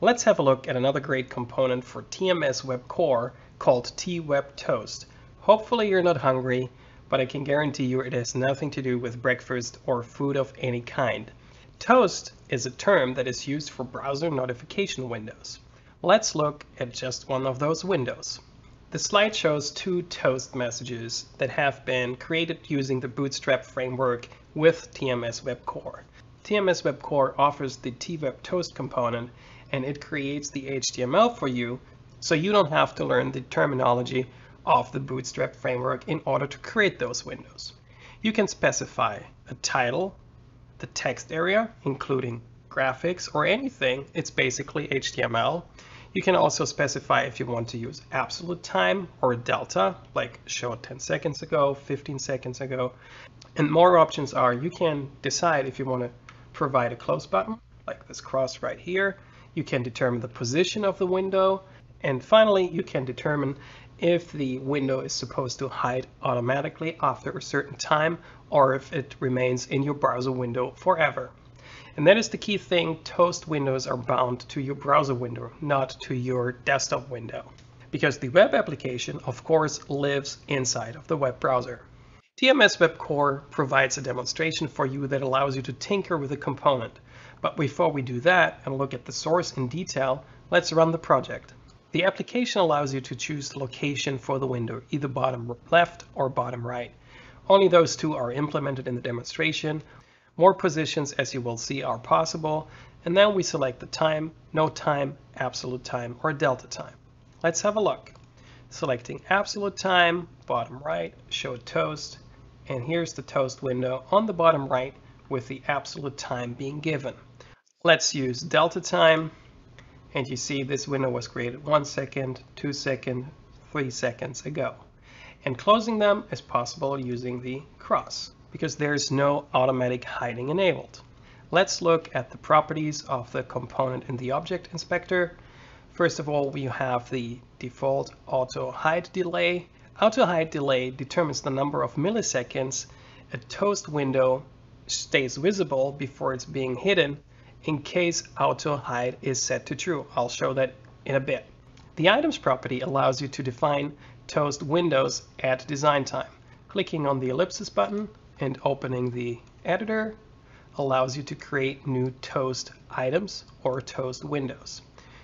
Let's have a look at another great component for TMS WEB Core called TWeb Toast. Hopefully you're not hungry, but I can guarantee you it has nothing to do with breakfast or food of any kind. Toast is a term that is used for browser notification windows. Let's look at just one of those windows. The slide shows two toast messages that have been created using the Bootstrap framework with TMS WEB Core. TMS WEB Core offers the TWeb Toast component, and it creates the HTML for you, so you don't have to learn the terminology of the Bootstrap framework in order to create those windows. You can specify a title, the text area, including graphics or anything. It's basically HTML. You can also specify if you want to use absolute time or delta, like showed 10 seconds ago, 15 seconds ago. And more options are you can decide if you want to provide a close button, like this cross right here. You can determine the position of the window. And finally, you can determine if the window is supposed to hide automatically after a certain time or if it remains in your browser window forever. And that is the key thing. Toast windows are bound to your browser window, not to your desktop window, because the web application, of course, lives inside of the web browser. TMS WEB Core provides a demonstration for you that allows you to tinker with a component. But before we do that and look at the source in detail, let's run the project. The application allows you to choose the location for the window, either bottom left or bottom right. Only those two are implemented in the demonstration. More positions, as you will see, are possible. And then we select the time, no time, absolute time, or delta time. Let's have a look. Selecting absolute time, bottom right, show toast. And here's the toast window on the bottom right with the absolute time being given. Let's use delta time. And you see this window was created 1 second, 2 seconds, 3 seconds ago. And closing them is possible using the cross, because there is no automatic hiding enabled. Let's look at the properties of the component in the object inspector. First of all, we have the default auto hide delay. Auto hide delay determines the number of milliseconds a toast window stays visible before it's being hidden in case auto hide is set to true. I'll show that in a bit. The items property allows you to define toast windows at design time. Clicking on the ellipsis button and opening the editor allows you to create new toast items or toast windows.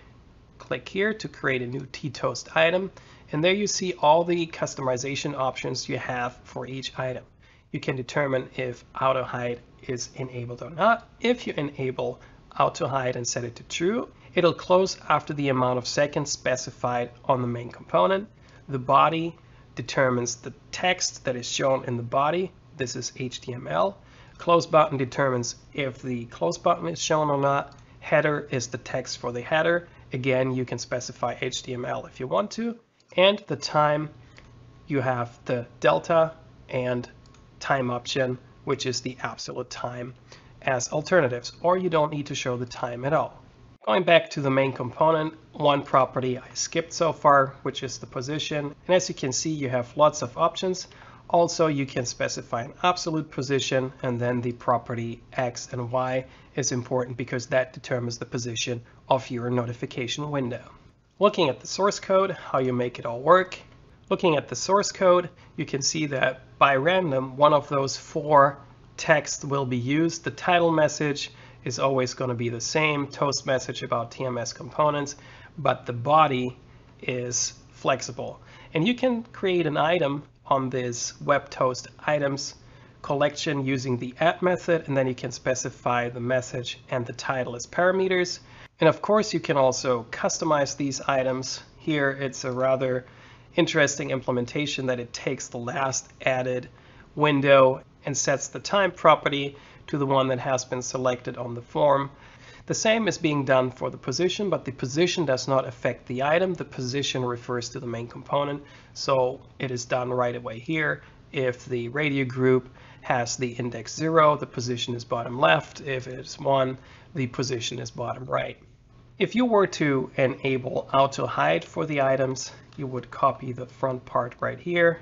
Click here to create a new ttoast item, and there you see all the customization options you have for each item. You can determine if auto hide is enabled or not. If you enable auto hide and set it to true, it'll close after the amount of seconds specified on the main component. The body determines the text that is shown in the body. This is HTML. Close button determines if the close button is shown or not. Header is the text for the header. Again, you can specify HTML if you want to. And the time, you have the delta and time option, which is the absolute time, as alternatives, or you don't need to show the time at all. Going back to the main component, one property I skipped so far, which is the position. And as you can see, you have lots of options. Also, you can specify an absolute position, and then the property X and Y is important because that determines the position of your notification window. Looking at the source code, how you make it all work. Looking at the source code, you can see that by random, one of those four texts will be used. The title message is always going to be the same, toast message about TMS components, but the body is flexible. And you can create an item on this web toast items collection using the add method, and then you can specify the message and the title as parameters. And of course, you can also customize these items. Here, it's a rather interesting implementation that it takes the last added window and sets the time property to the one that has been selected on the form. The same is being done for the position, but the position does not affect the item. The position refers to the main component, so it is done right away here. If the radio group has the index 0, the position is bottom left. If it's 1, the position is bottom right. If you were to enable auto hide for the items, you would copy the front part right here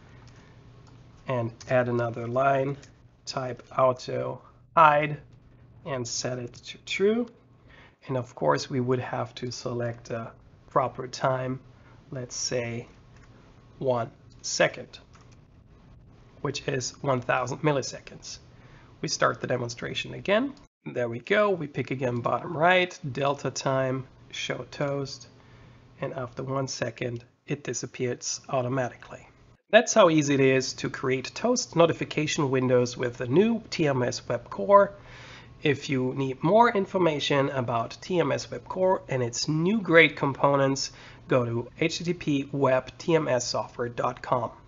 and add another line, type auto hide and set it to true. And of course, we would have to select a proper time, let's say 1 second, which is 1000 milliseconds. We start the demonstration again. There we go. We pick again bottom right, delta time, show toast, and after 1 second, it disappears automatically. That's how easy it is to create toast notification windows with the new TMS WEB Core. If you need more information about TMS WEB Core and its new great components, go to http://webtmssoftware.com.